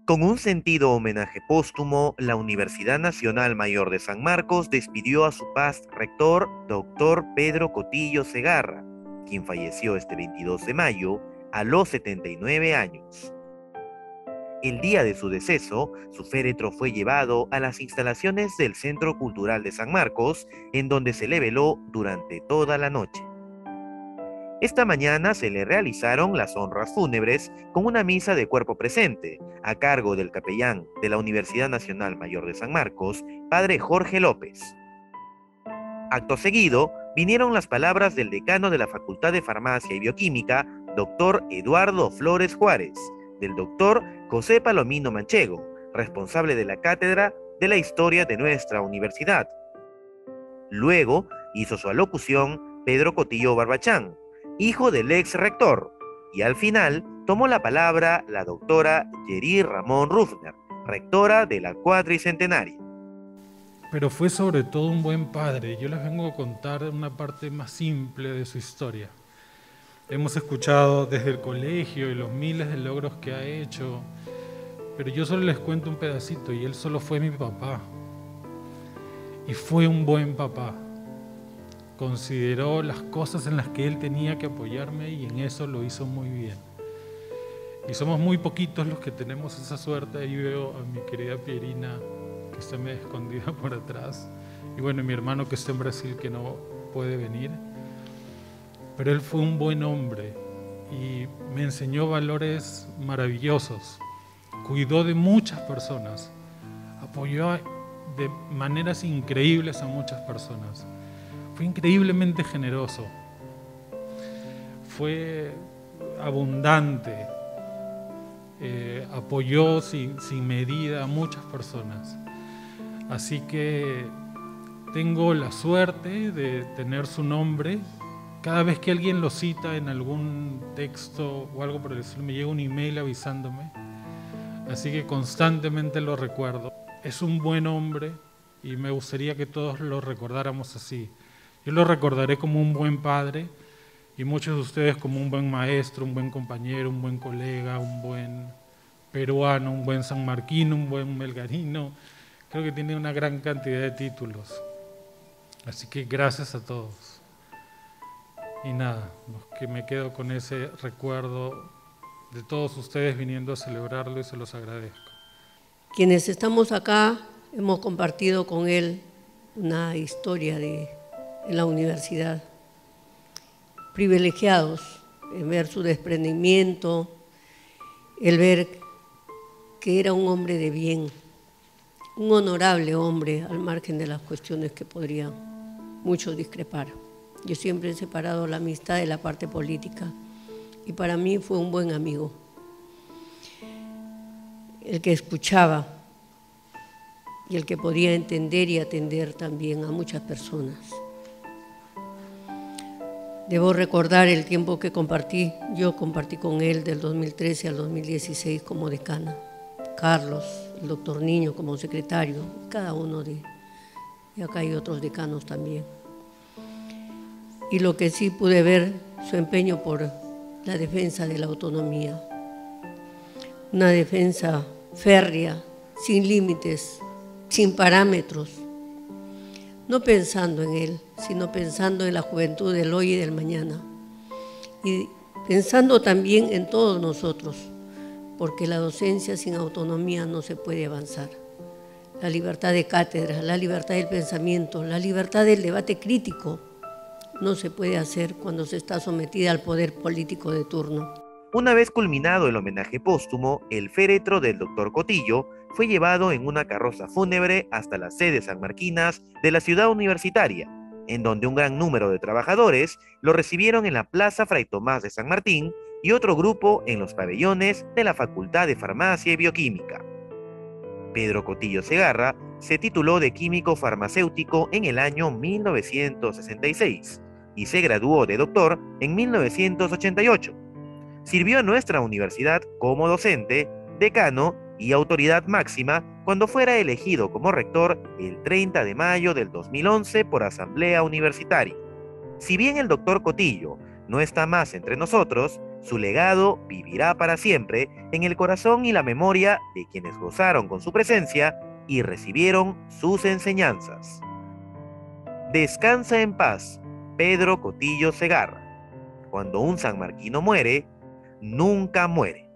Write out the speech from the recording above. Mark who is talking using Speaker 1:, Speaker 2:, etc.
Speaker 1: Con un sentido homenaje póstumo, la Universidad Nacional Mayor de San Marcos despidió a su past rector, doctor Pedro Cotillo Segarra, quien falleció este 22 de mayo a los 79 años. El día de su deceso, su féretro fue llevado a las instalaciones del Centro Cultural de San Marcos, en donde se le veló durante toda la noche. Esta mañana se le realizaron las honras fúnebres con una misa de cuerpo presente, a cargo del capellán de la Universidad Nacional Mayor de San Marcos, padre Jorge López. Acto seguido, vinieron las palabras del decano de la Facultad de Farmacia y Bioquímica, doctor Eduardo Flores Juárez, del doctor José Palomino Manchego, responsable de la Cátedra de la Historia de nuestra universidad. Luego hizo su alocución Pedro Cotillo Barbachán, hijo del ex rector, y al final tomó la palabra la doctora Yeri Ramón Rufner, rectora de la Cuatricentenaria.
Speaker 2: Pero fue sobre todo un buen padre. Yo les vengo a contar una parte más simple de su historia. Hemos escuchado desde el colegio y los miles de logros que ha hecho, pero yo solo les cuento un pedacito y él solo fue mi papá. Y fue un buen papá. Consideró las cosas en las que él tenía que apoyarme y en eso lo hizo muy bien. Y somos muy poquitos los que tenemos esa suerte. Ahí veo a mi querida Pierina, que está medio escondida por atrás. Y bueno, mi hermano que está en Brasil, que no puede venir. Pero él fue un buen hombre y me enseñó valores maravillosos. Cuidó de muchas personas. Apoyó de maneras increíbles a muchas personas. Fue increíblemente generoso, fue abundante, apoyó sin medida a muchas personas. Así que tengo la suerte de tener su nombre. Cada vez que alguien lo cita en algún texto o algo por el estilo, me llega un email avisándome. Así que constantemente lo recuerdo. Es un buen hombre y me gustaría que todos lo recordáramos así. Yo lo recordaré como un buen padre y muchos de ustedes como un buen maestro, un buen compañero, un buen colega, un buen peruano, un buen sanmarquino, un buen melgarino. Creo que tiene una gran cantidad de títulos. Así que gracias a todos. Y nada, que me quedo con ese recuerdo de todos ustedes viniendo a celebrarlo y se los agradezco.
Speaker 3: Quienes estamos acá hemos compartido con él una historia en la universidad, privilegiados en ver su desprendimiento, el ver que era un hombre de bien, un honorable hombre al margen de las cuestiones que podrían muchos discrepar. Yo siempre he separado la amistad de la parte política y para mí fue un buen amigo, el que escuchaba y el que podía entender y atender también a muchas personas. Debo recordar el tiempo que yo compartí con él del 2013 al 2016 como decana, Carlos, el doctor Niño como secretario, cada uno y acá hay otros decanos también. Y lo que sí pude ver, su empeño por la defensa de la autonomía, una defensa férrea, sin límites, sin parámetros, no pensando en él, sino pensando en la juventud del hoy y del mañana. Y pensando también en todos nosotros, porque la docencia sin autonomía no se puede avanzar. La libertad de cátedra, la libertad del pensamiento, la libertad del debate crítico no se puede hacer cuando se está sometida al poder político de turno.
Speaker 1: Una vez culminado el homenaje póstumo, el féretro del doctor Cotillo fue llevado en una carroza fúnebre hasta las sedes sanmarquinas de la ciudad universitaria, en donde un gran número de trabajadores lo recibieron en la Plaza Fray Tomás de San Martín y otro grupo en los pabellones de la Facultad de Farmacia y Bioquímica. Pedro Cotillo Segarra se tituló de químico farmacéutico en el año 1966 y se graduó de doctor en 1988. Sirvió a nuestra universidad como docente, decano y autoridad máxima cuando fuera elegido como rector el 30 de mayo del 2011 por asamblea universitaria. Si bien el doctor Cotillo no está más entre nosotros, su legado vivirá para siempre en el corazón y la memoria de quienes gozaron con su presencia y recibieron sus enseñanzas. Descansa en paz, Pedro Cotillo Segarra. Cuando un sanmarquino muere, nunca muere.